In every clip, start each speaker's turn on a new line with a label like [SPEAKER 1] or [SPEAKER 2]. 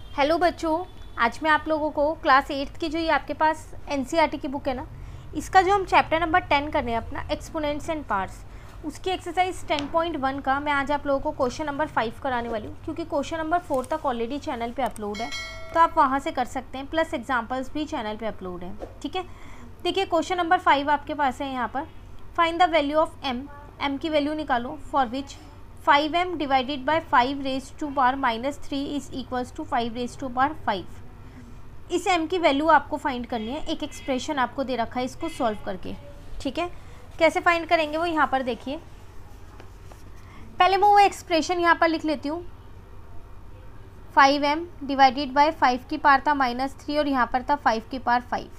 [SPEAKER 1] Hello बच्चों, आज मैं आप लोगों को क्लास 8th की जो ये आपके पास एनसीईआरटी की बुक है ना, इसका जो हम चैप्टर नंबर 10 कर रहे हैं अपना एक्सपोनेंट्स एंड पार्ट्स, उसकी एक्सरसाइज 10.1 का मैं आज आप लोगों को क्वेश्चन नंबर 5 कराने वाली हूँ, क्योंकि क्वेश्चन नंबर 4 तक ऑलरेडी चैनल पे अपलोड है, तो आप वहाँ से कर सकते हैं, प्लस एग्जाम्पल्स भी चैनल पर अपलोड हैं। ठीक है, देखिए क्वेश्चन नंबर 5 आपके पास है यहाँ पर, find the value of M की वैल्यू निकालो for which 5m divided by 5 raise to power -3 is equals to 5 raise to power 5। इस m की वैल्यू आपको फाइंड करनी है। एक एक्सप्रेशन आपको दे रखा है, इसको सॉल्व करके। ठीक है, कैसे फाइंड करेंगे वो यहाँ पर देखिए। पहले मैं वो एक्सप्रेशन यहाँ पर लिख लेती हूँ। 5m डिवाइडेड बाय 5 की पावर था -3 और यहाँ पर था 5 की पावर 5।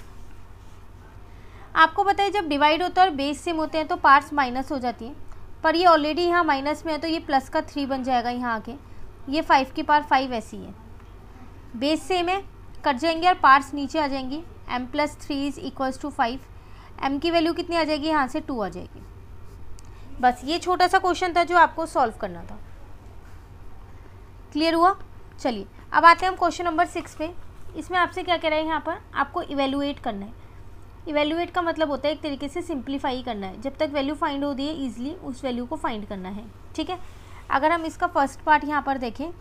[SPEAKER 1] आपको पता है जब डिवाइड होता है और बेस सेम होते हैं तो पार्ट्स माइनस हो जाती हैं, पर ये ऑलरेडी यहाँ माइनस में है तो ये प्लस का 3 बन जाएगा यहाँ आके। ये 5 की पावर 5 ऐसी है, बेस सेम है, कट जाएंगे और पार्ट्स नीचे आ जाएंगी। m + 3 is equals to 5। m की वैल्यू कितनी आ जाएगी, यहाँ से 2 आ जाएगी। बस ये छोटा सा क्वेश्चन था जो आपको सॉल्व करना था। क्लियर हुआ? चलिए अब आते हैं हम क्वेश्चन नंबर 6 पे। इसमें आपसे क्या कह रहा है, यहाँ पर आपको इवेलुएट करना है। इवेलुएट का मतलब होता है एक तरीके से सिंप्लीफाई करना है। जब तक वैल्यू फाइंड होती है ईजिली उस वैल्यू को फाइंड करना है। ठीक है, अगर हम इसका फर्स्ट पार्ट यहाँ पर देखें,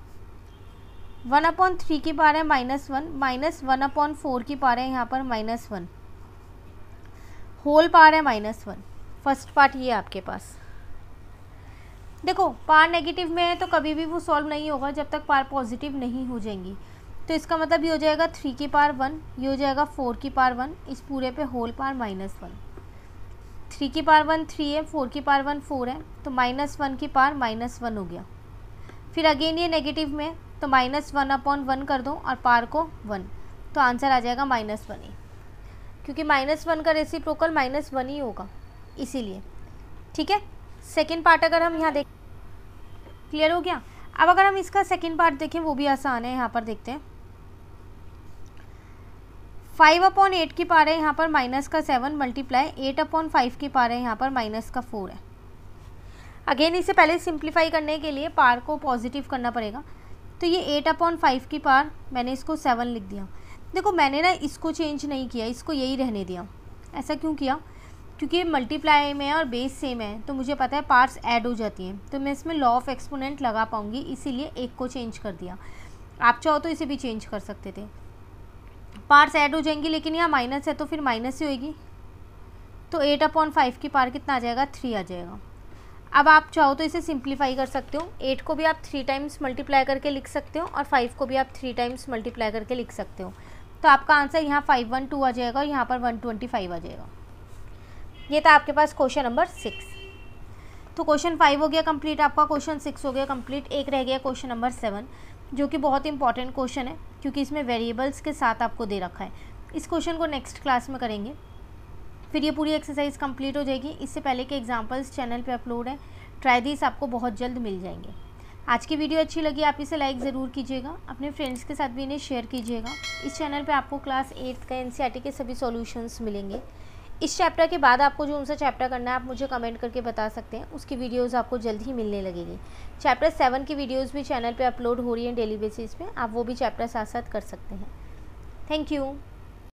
[SPEAKER 1] 1/3 की पावर है -1 माइनस 1/4 की पावर है यहाँ पर -1, होल पावर है -1। फर्स्ट पार्ट ये आपके पास। देखो पावर नेगेटिव में है तो कभी भी वो सॉल्व नहीं होगा जब तक पावर पॉजिटिव नहीं हो जाएंगी। तो इसका मतलब ये हो जाएगा 3 की पावर 1, ये हो जाएगा 4 की पावर 1, इस पूरे पे होल पावर -1। 3 की पावर 1 3 है, 4 की पावर 1 4 है, तो -1 की पावर -1 हो गया। फिर अगेन ये नेगेटिव में तो -1/1 कर दो और पावर को 1, तो आंसर आ जाएगा -1 ही, क्योंकि -1 का रेसिप्रोकल -1 ही होगा इसीलिए। ठीक है, सेकेंड पार्ट अगर हम यहाँ देख, क्लियर हो गया। अब अगर हम इसका सेकेंड पार्ट देखें वो भी आसान है, यहाँ पर देखते हैं। 5/8 की पावर है यहाँ पर -7 मल्टीप्लाई 8/5 की पावर है यहाँ पर -4 है। अगेन इसे पहले सिंप्लीफाई करने के लिए पावर को पॉजिटिव करना पड़ेगा, तो ये 8/5 की पावर मैंने इसको 7 लिख दिया। देखो मैंने ना इसको चेंज नहीं किया, इसको यही रहने दिया। ऐसा क्यों किया, क्योंकि मल्टीप्लाई में और बेस सेम है तो मुझे पता है पार्ट्स ऐड हो जाती हैं, तो मैं इसमें लॉ ऑफ एक्सपोनेंट लगा पाऊंगी, इसीलिए एक को चेंज कर दिया। आप चाहो तो इसे भी चेंज कर सकते थे। पार्ट्स ऐड हो जाएंगी लेकिन यहाँ माइनस है तो फिर माइनस ही होएगी, तो 8/5 की पावर कितना आ जाएगा, 3 आ जाएगा। अब आप चाहो तो इसे सिंप्लीफाई कर सकते हो। 8 को भी आप 3 टाइम्स मल्टीप्लाई करके लिख सकते हो और 5 को भी आप 3 टाइम्स मल्टीप्लाई करके लिख सकते हो। तो आपका आंसर यहाँ 512 आ जाएगा और यहाँ पर 125 आ जाएगा। ये था आपके पास क्वेश्चन नंबर 6। तो क्वेश्चन 5 हो गया कंप्लीट, आपका क्वेश्चन 6 हो गया कंप्लीट। एक रह गया क्वेश्चन नंबर 7, जो कि बहुत इंपॉर्टेंट क्वेश्चन है क्योंकि इसमें वेरिएबल्स के साथ आपको दे रखा है। इस क्वेश्चन को नेक्स्ट क्लास में करेंगे, फिर ये पूरी एक्सरसाइज कंप्लीट हो जाएगी। इससे पहले के एग्जांपल्स चैनल पे अपलोड है, ट्राई दिस, आपको बहुत जल्द मिल जाएंगे। आज की वीडियो अच्छी लगी आप इसे लाइक ज़रूर कीजिएगा, अपने फ्रेंड्स के साथ भी इन्हें शेयर कीजिएगा। इस चैनल पे आपको क्लास 8 का एनसीईआरटी के सभी सॉल्यूशंस मिलेंगे। इस चैप्टर के बाद आपको जो उनसे चैप्टर करना है आप मुझे कमेंट करके बता सकते हैं, उसकी वीडियोस आपको जल्द ही मिलने लगेगी। चैप्टर 7 की वीडियोस भी चैनल पे अपलोड हो रही हैं डेली बेसिस पे, आप वो भी चैप्टर साथ साथ कर सकते हैं। Thank you.